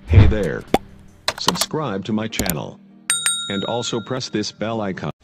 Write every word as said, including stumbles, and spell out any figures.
Hey there. Subscribe to my channel. And also press this bell icon.